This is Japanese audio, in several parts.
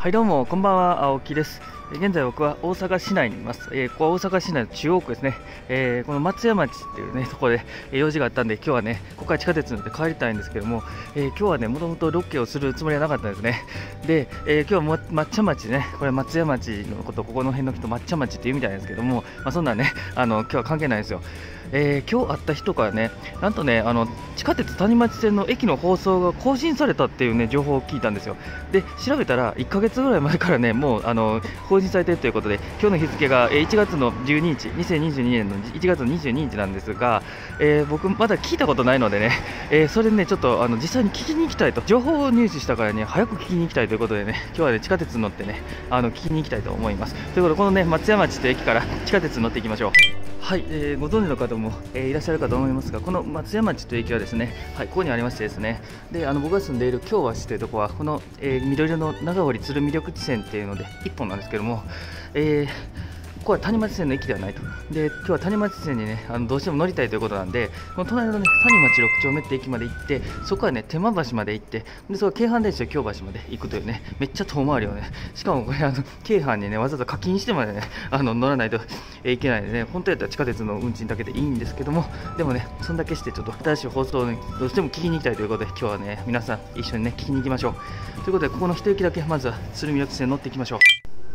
はい、どうもこんばんは、青木です。現在僕は大阪市内にいます。ここは大阪市内の中央区ですね。この松屋町っていうねところで用事があったんで、今日はねここから地下鉄に乗って帰りたいんですけども、今日はねもともとロケをするつもりはなかったんですね。で、今日は抹茶町ね、これ松屋町のこと、ここの辺の人抹茶町っていうみたいなんですけども、そんなね今日は関係ないですよ。今日会った人からね、なんとね地下鉄谷町線の駅の放送が更新されたっていうね情報を聞いたんですよ。で調べたら1ヶ月ぐらい前からねもう更新されているということで、今日の日付が1月の12日、2022年の1月の22日なんですが、僕まだ聞いたことないのでね、それねちょっと実際に聞きに行きたいと、情報を入手したからね早く聞きに行きたいということでね、今日はね地下鉄に乗ってね聞きに行きたいと思います。ということで、このね松屋町という駅から地下鉄に乗っていきましょう。はい、ご存知の方も、いらっしゃるかと思いますが、この松屋町という駅はですね、はい、ここにありましてですね、で僕が住んでいる京橋というところはこの、緑色の長堀鶴見緑地線っていうので1本なんですけども、ここは谷町線の駅ではないと。で今日は谷町線にねどうしても乗りたいということなんで、この隣のね谷町6丁目って駅まで行って、そこからね手間橋まで行って、でそこ京阪電車京橋まで行くというね、めっちゃ遠回りをね、しかもこれ京阪にねわざわざ課金してまでね乗らないといけないのでね、本当やったら地下鉄の運賃だけでいいんですけども、でもねそんだけしてちょっと新しい放送をねどうしても聞きに行きたいということで、今日はね皆さん一緒にね聞きに行きましょう。ということで、ここの一駅だけまずは鶴見緑地線に乗っていきましょう。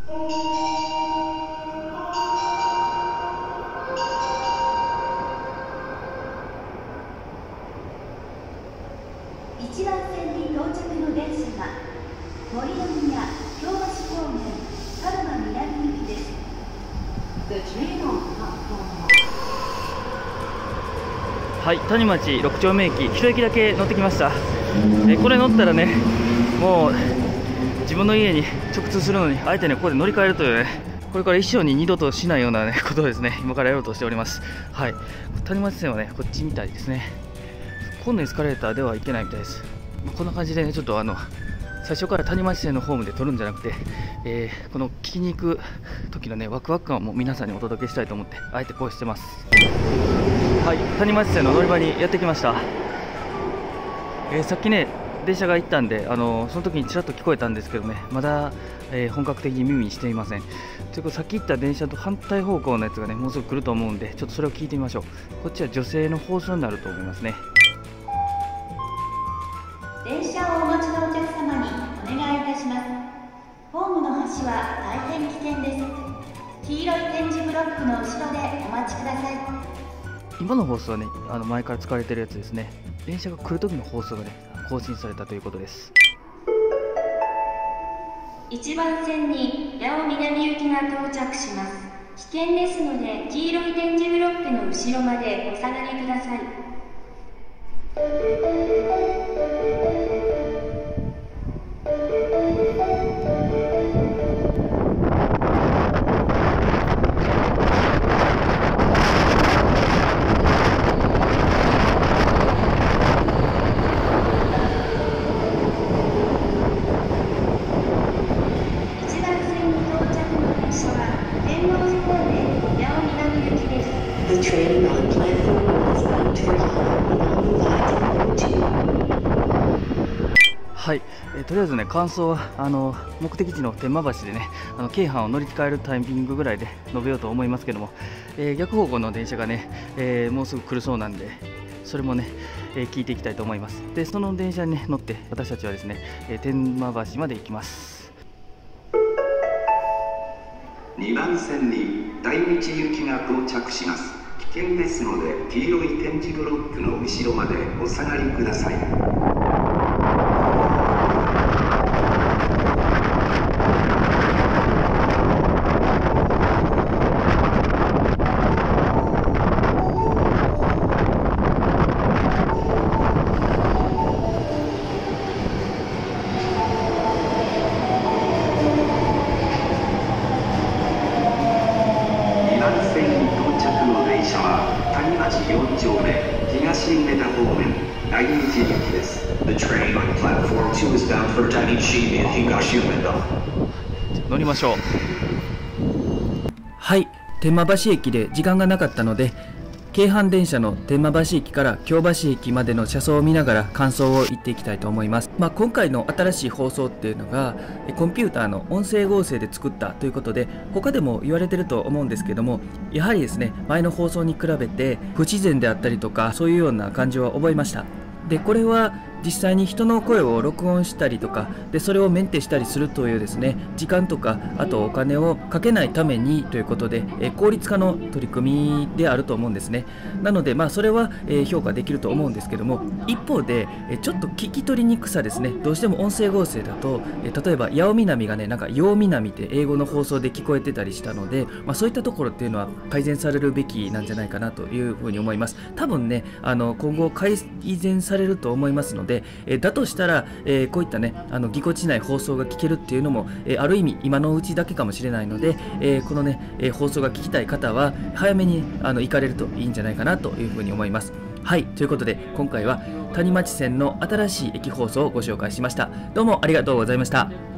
1番線に到着の電車は森の宮京橋方面鹿沼南行きです。 はい、谷町6丁目駅1駅だけ乗ってきました。これ乗ったらねもう自分の家に直通するのに、あえてねここで乗り換えるというね、これから一生に二度としないような、ね、ことをですね今からやろうとしております。はい、谷町線はねこっちみたいですね。今度エスカレーターでは行けないみたいです。こんな感じでねちょっと最初から谷町線のホームで撮るんじゃなくて、この聞きに行く時のねワクワク感を皆さんにお届けしたいと思って、あえてこうしてます。はい、谷町線の乗り場にやってきました。さっきね電車が行ったんでその時にちらっと聞こえたんですけどね、まだ、本格的に耳にしていません。ということで、さっき行った電車と反対方向のやつがねもうすぐ来ると思うんで、ちょっとそれを聞いてみましょう。こっちは女性の放送になると思いますね。 電車をお待ちのお客様にお願いいたします。ホームの端は大変危険です。黄色い点字ブロックの後ろでお待ちください。 今の放送はね前から使われているやつですね。電車が来る時の放送がね更新されたということです。 1番線に八尾南行きが到着します。危険ですので黄色い点字ブロックの後ろまでお下がりください。 はい、とりあえずね感想は目的地の天満橋でね京阪を乗り換えるタイミングぐらいで述べようと思いますけども、逆方向の電車がね、もうすぐ来るそうなんで、それもね、聞いていきたいと思います。でその電車に、ね、乗って私たちはですね、天満橋まで行きます。 2番線に大道行きが到着します。危険ですので黄色い点字ブロックの後ろまでお下がりください。4丁目東梅田方面大日行きです。The train on platform 2 is bound for Daiichi東梅田。 乗りましょう。はい、天満橋駅で時間がなかったので京阪電車の天満橋駅から京橋駅までの車窓を見ながら感想を言っていきたいと思います。今回の新しい放送っていうのがコンピューターの音声合成で作ったということで、他でも言われてると思うんですけども、やはりですね、前の放送に比べて不自然であったりとか、そういうような感じは覚えました。でこれは実際に人の声を録音したりとかで、それをメンテしたりするというですね、時間とかあとお金をかけないためにということで、効率化の取り組みであると思うんですね。なのでそれは評価できると思うんですけども、一方でちょっと聞き取りにくさですね。どうしても音声合成だと例えば八尾南がね、なんか陽南って英語の放送で聞こえてたりしたので、そういったところっていうのは改善されるべきなんじゃないかなというふうに思います。多分ね、今後改善されると思いますので、だとしたら、こういったねぎこちない放送が聞けるっていうのも、ある意味今のうちだけかもしれないので、このね、放送が聞きたい方は早めに行かれるといいんじゃないかなというふうに思います。はい、ということで今回は谷町線の新しい駅放送をご紹介しました。どうもありがとうございました。